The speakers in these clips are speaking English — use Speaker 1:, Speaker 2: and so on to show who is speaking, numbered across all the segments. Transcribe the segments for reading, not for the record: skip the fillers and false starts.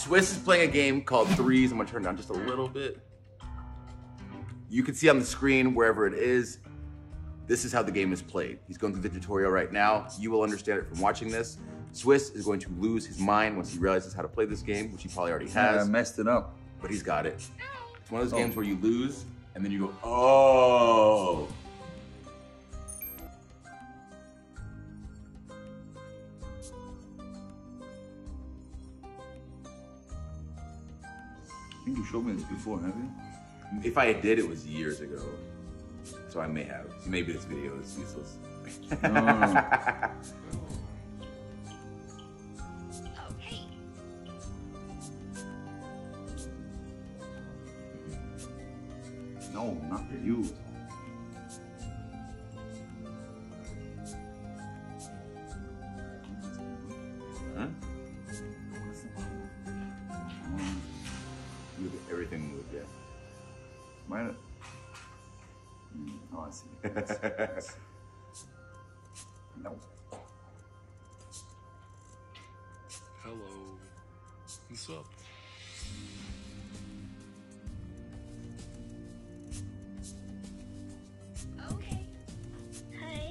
Speaker 1: Swiss is playing a game called Threes. I'm gonna turn it down just a little bit. You can see on the screen wherever it is. This is how the game is played. He's going through the tutorial right now. You will understand it from watching this. Swiss is going to lose his mind once he realizes how to play this game, which he probably already has.
Speaker 2: I messed it up.
Speaker 1: But he's got it. It's one of those games where you lose, and then you go, oh.
Speaker 2: I think you showed me this before, have you?
Speaker 1: If I did, it was years ago. So I may have. Maybe this video is useless.
Speaker 2: No, not you.
Speaker 1: Huh? Look at everything moved, yeah.
Speaker 2: Mine. Oh, I see. No.
Speaker 3: Hello. What's up?
Speaker 4: Okay. Hi.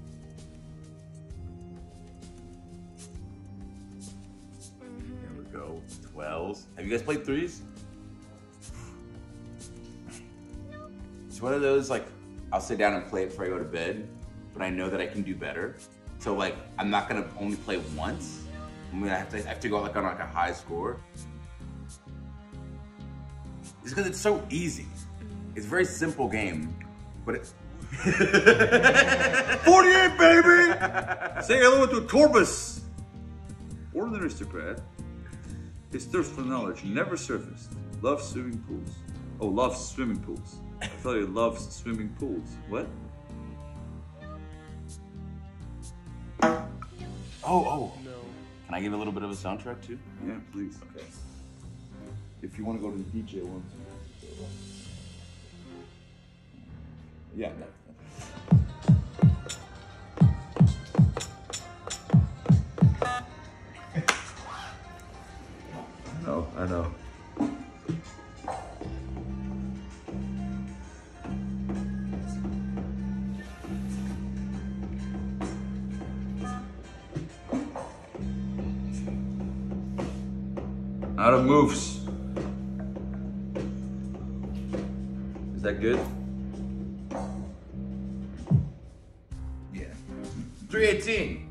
Speaker 1: There we go. 12s. Have you guys played Threes? It's one of those, like, I'll sit down and play it before I go to bed, but I know that I can do better. So, like, I'm not gonna only play once. I mean, I have to go like on like a high score. It's because it's so easy. It's a very simple game, but it.
Speaker 2: 48, baby! Say hello to Torbus. Born an aristocrat, his thirst for knowledge never surfaced. Loves swimming pools. Oh, loves swimming pools. I thought he loves swimming pools. What?
Speaker 1: Oh.
Speaker 3: No.
Speaker 1: Can I give a little bit of a soundtrack too?
Speaker 2: Yeah, please.
Speaker 1: Okay.
Speaker 2: If you want to go to the DJ one.
Speaker 1: Yeah.
Speaker 2: I know. Out of moves. Is that good?
Speaker 1: Yeah. 318.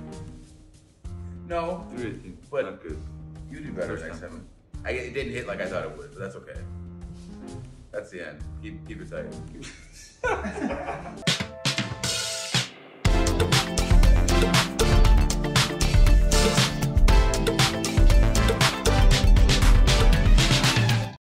Speaker 1: No.
Speaker 2: 318.
Speaker 1: But
Speaker 2: not good.
Speaker 1: You do better
Speaker 2: First
Speaker 1: next
Speaker 2: time.
Speaker 1: time. It didn't hit like I thought it would, but that's okay. That's the end. Keep it tight.